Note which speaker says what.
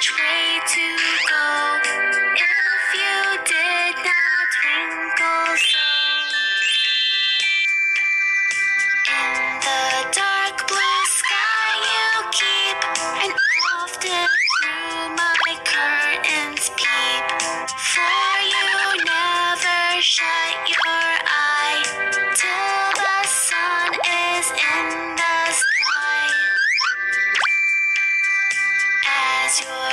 Speaker 1: which way to go if you did not twinkle so. In the dark blue sky you keep, and often through my curtains peep, for you never shut your eye till the sun is in the sky. As your